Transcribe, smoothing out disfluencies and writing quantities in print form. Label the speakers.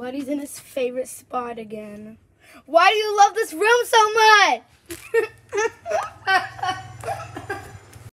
Speaker 1: Buddy's in his favorite spot again. Why do you love this room so much?